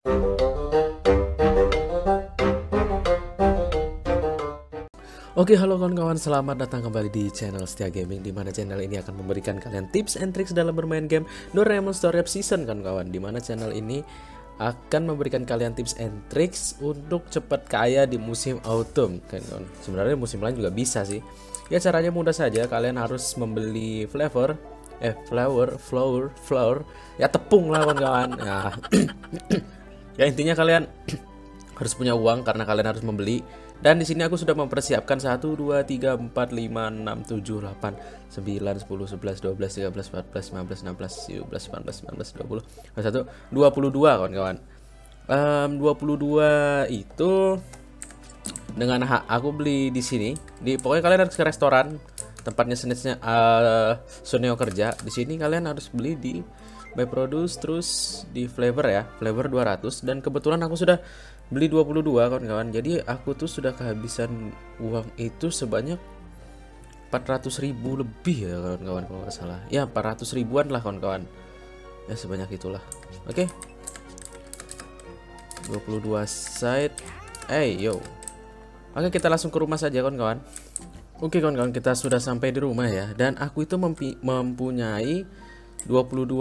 Oke, halo kawan-kawan, selamat datang kembali di channel Setia Gaming, di mana channel ini akan memberikan kalian tips and tricks dalam bermain game Doraemon Story of Season, kawan-kawan. Di mana channel ini akan memberikan kalian tips and tricks untuk cepat kaya di musim autumn, kawan-kawan. Sebenarnya musim lain juga bisa sih. Ya, caranya mudah saja. Kalian harus membeli flour, ya tepung lah, kawan-kawan. Ya. Ya intinya kalian harus punya uang karena kalian harus membeli. Dan di sini aku sudah mempersiapkan 1 2 3 4 5 6 7 8 9 10 11 12 13 14 15 16 17 18 19 20 21 22 kawan-kawan. 22 itu dengan aku beli di sini. Pokoknya kalian harus ke restoran tempatnya snatchnya Suneo kerja. Di sini kalian harus beli di By Produce, terus di Flavor ya, Flavor 200. Dan kebetulan aku sudah beli 22 kawan-kawan. Jadi aku tuh sudah kehabisan uang itu sebanyak 400.000 lebih ya kawan-kawan, kalau nggak salah. Ya 400 ribuan lah kawan-kawan. Ya sebanyak itulah. Oke. 22 side. Yo. Oke, kita langsung ke rumah saja kawan-kawan. Oke kawan-kawan, kita sudah sampai di rumah ya. Dan aku itu mempunyai 22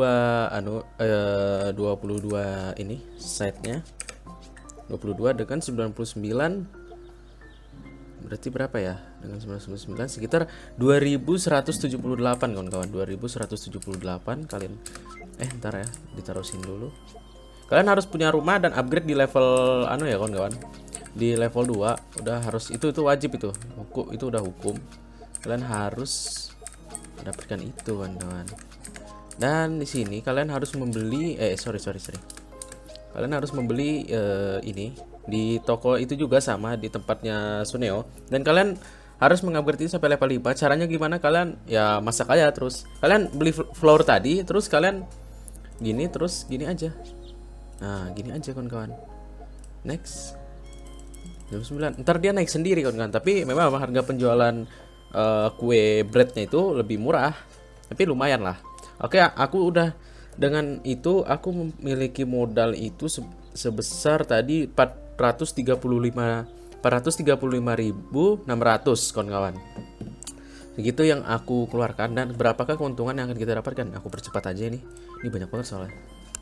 ini side-nya. 22 dengan 99 berarti berapa ya? Dengan 99 sekitar 2178 kawan-kawan. 2178 kalian ntar ya, ditaruh sini dulu. Kalian harus punya rumah dan upgrade di level ya kawan-kawan. Di level 2 udah harus, itu wajib, itu hukum, itu udah hukum. Kalian harus mendapatkan itu kawan-kawan. Dan di sini kalian harus membeli sorry. Kalian harus membeli ini di toko itu juga, sama di tempatnya Suneo. Dan kalian harus mengupgrade ini sampai level 5. Caranya gimana? Kalian ya masak aja terus. Kalian beli flour tadi, terus kalian gini, terus gini aja. Nah, gini aja kawan-kawan. Next. Jam 9. Ntar dia naik sendiri kawan-kawan. Tapi memang harga penjualan kue breadnya itu lebih murah. Tapi lumayan lah. Oke, aku udah, dengan itu aku memiliki modal itu sebesar tadi 435.600 kawan-kawan. Begitu yang aku keluarkan. Dan berapakah keuntungan yang akan kita dapatkan? Aku percepat aja ini banyak banget soalnya.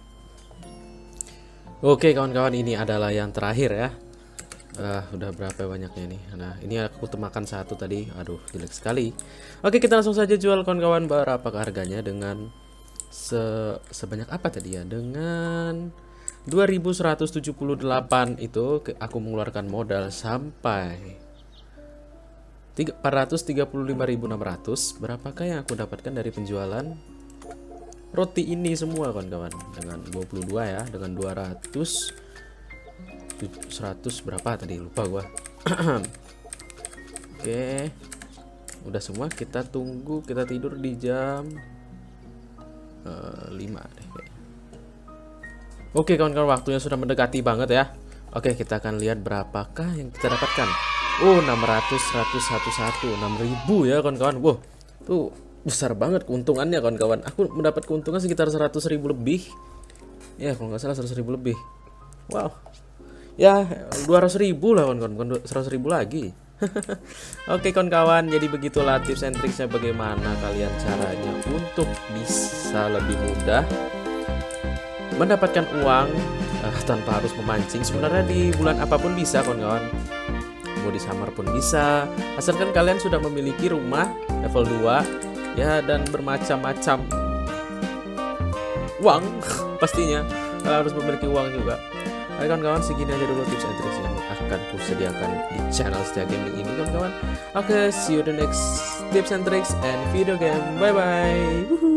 Oke kawan-kawan, ini adalah yang terakhir ya. Udah berapa banyaknya nih? Nah, ini aku temakan satu tadi. Aduh, jelek sekali. Oke, kita langsung saja jual kawan-kawan. Berapakah harganya dengan sebanyak apa tadi ya? Dengan 2178 itu aku mengeluarkan modal sampai 435.600. Berapakah yang aku dapatkan dari penjualan roti ini semua kawan-kawan? Dengan 22 ya, dengan 200 100 berapa tadi, lupa gua. Oke, udah semua. Kita tunggu, kita tidur di jam 5 deh kayaknya. Oke kawan-kawan, waktunya sudah mendekati banget ya. Oke, kita akan lihat berapakah yang kita dapatkan. 600, 100, 6.000 ya kawan-kawan. Wow, tuh besar banget keuntungannya kawan-kawan. Aku mendapat keuntungan sekitar 100.000 lebih. Ya kalau nggak salah 100.000 lebih. Wow. Ya 200.000 lah kawan-kawan, bukan 100.000 lagi. Oke kawan-kawan, jadi begitulah tips and tricksnya, bagaimana kalian caranya untuk bisa lebih mudah mendapatkan uang tanpa harus memancing. Sebenarnya di bulan apapun bisa kawan-kawan, mau di summer pun bisa, asalkan kalian sudah memiliki rumah level 2 ya, dan bermacam-macam uang. Pastinya kalian harus memiliki uang juga. Oke kawan-kawan, segini aja dulu tips and tricks yang akan kusediakan di channel Setia Gaming ini kawan-kawan. Oke, see you the next tips and tricks and video game. Bye bye.